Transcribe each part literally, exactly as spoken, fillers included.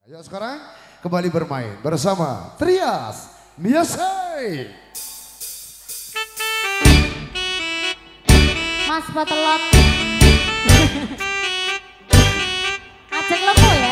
Ayo sekarang kembali bermain bersama Trias Miasai. Mas Patelot. Aceng lemu ya.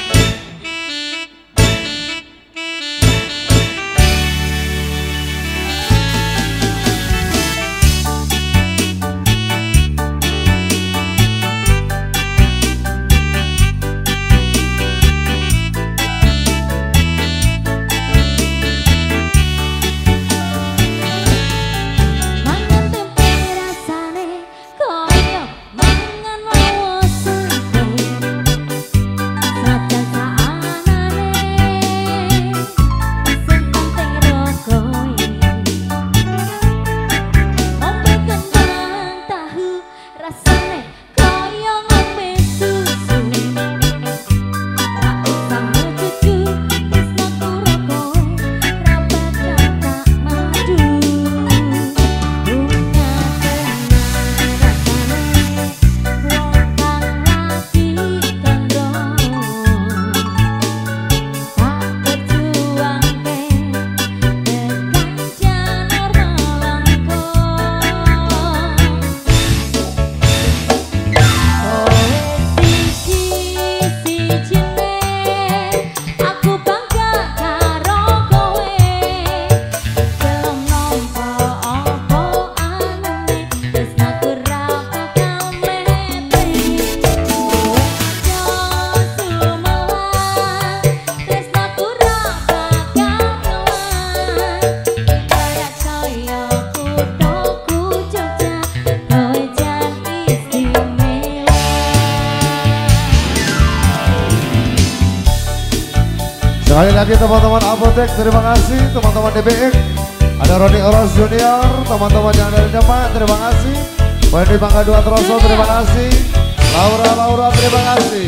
Sekali lagi teman-teman Apotek, terima kasih. Teman-teman D B X, ada Roni Oros Junior, teman-teman yang dari Demak, terima kasih. Wendy Bangga Dua Troso, terima kasih. Laura Laura, terima kasih.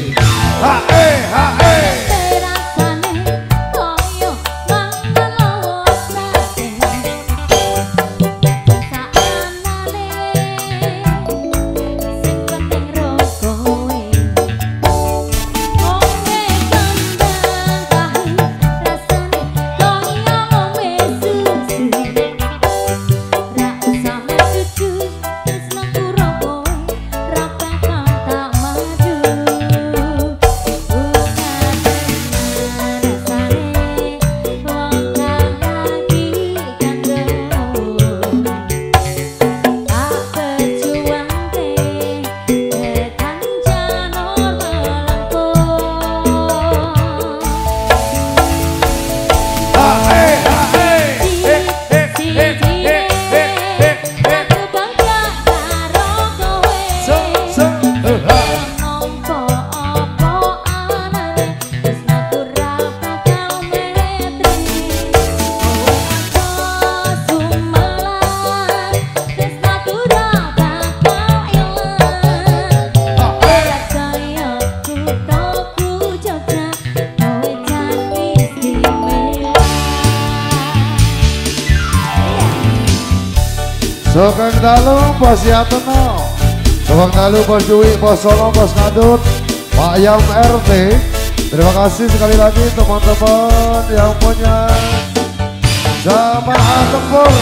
Hae hae. Sokeng dalu Bos Yatono, Sokeng dalu Bos Dewi, Bos Solo, Bos Ngadut, Pak Yam R T. Terima kasih sekali lagi teman-teman yang punya jamaah tempur.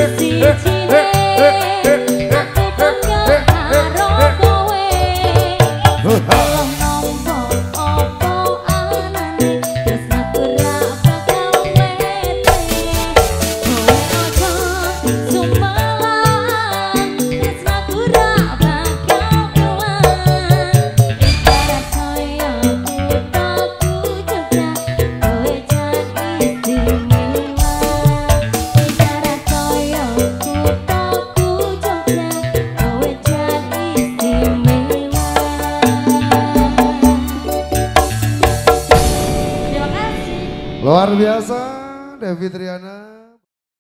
Luar biasa, Devi Triana.